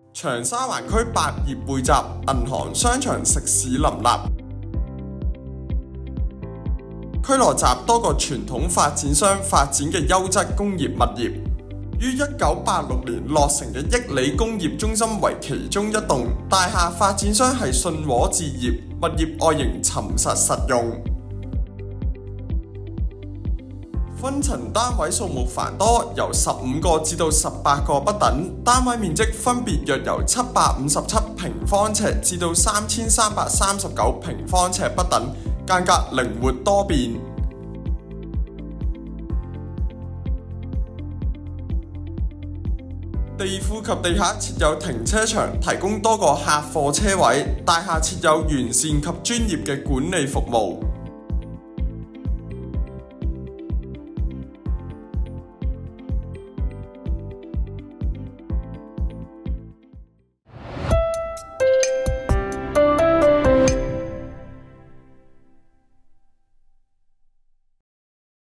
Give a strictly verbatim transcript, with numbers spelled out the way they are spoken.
長沙灣區百業匯集，銀行、商場、食肆林立。區內集多個傳統發展商發展嘅優質工業物業，於一九八六年落成嘅益里工業中心為其中一棟。大廈發展商係信和置業，物業外形沉實實用。分層單位數目繁多，由十五個至到十八個不等，單位面積分別約由七百五十七平方尺至到三千三百三十九平方尺不等，間隔靈活多變。地庫及地下設有停車場，提供多個客貨車位。大廈設有完善及專業嘅管理服務。